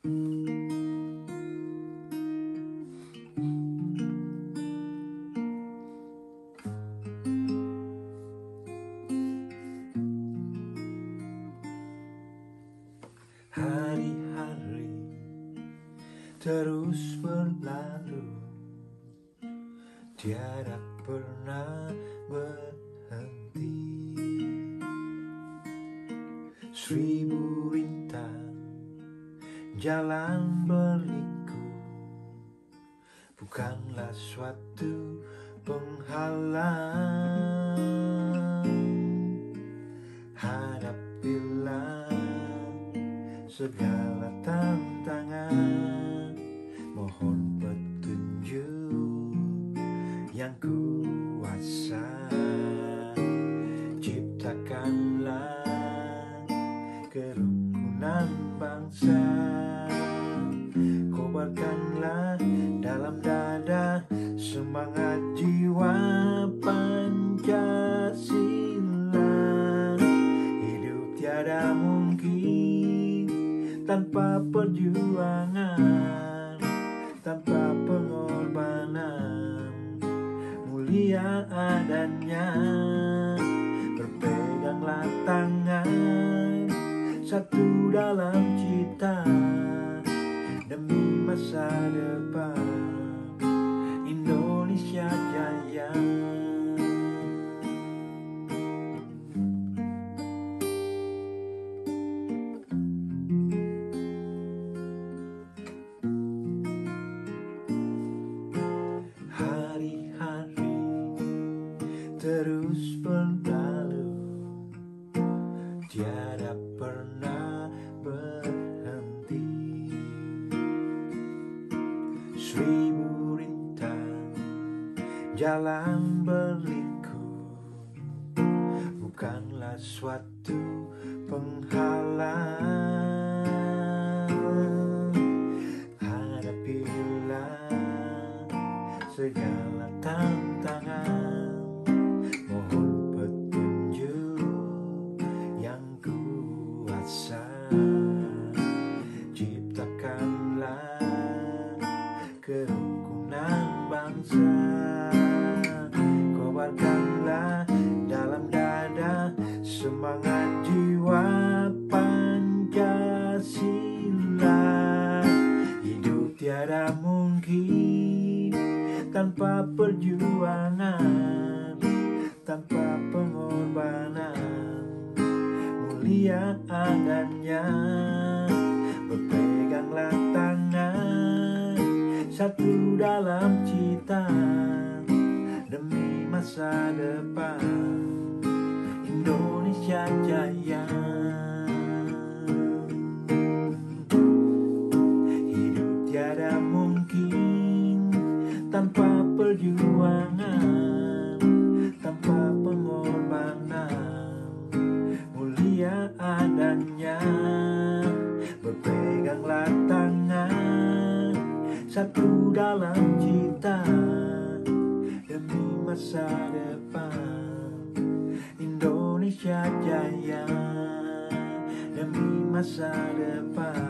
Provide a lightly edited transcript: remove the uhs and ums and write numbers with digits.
Hari-hari terus berlalu, tiada pernah berhenti. Seribu rintang jalan berliku, bukanlah suatu penghalang. Hadapilah segala tantangan, mohon petunjuk yang kuasa. Ciptakanlah kerukunan bangsa, kobarkanlah dalam dada semangat jiwa Pancasila. Hidup tiada mungkin tanpa perjuangan, tanpa pengorbanan, mulia adanya. Berpeganglah tangan, satu dalam cita, demi masa depan Indonesia Jaya. Hari-hari terus berlalu, tiada pernah berhenti. Seribu rintang jalan berliku, bukanlah suatu penghalang. Hadapilah segala tantangan, mohon petunjuk yang kuasa. Ciptakanlah kerukunan bangsa, kobarkanlah dalam dada semangat jiwa Pancasila. Hidup tiada mungkin tanpa perjuangan, tanpa pengorbanan, mulia adanya. Berpeganglah tangan, satu dalam cita, demi masa depan Indonesia Jaya. Hidup tiada mungkin tanpa perjuangan, tanpa pengorbanan, mulia adanya. Berpeganglah tangan, satu dalam cita, demi masa depan Indonesia Jaya, demi masa depan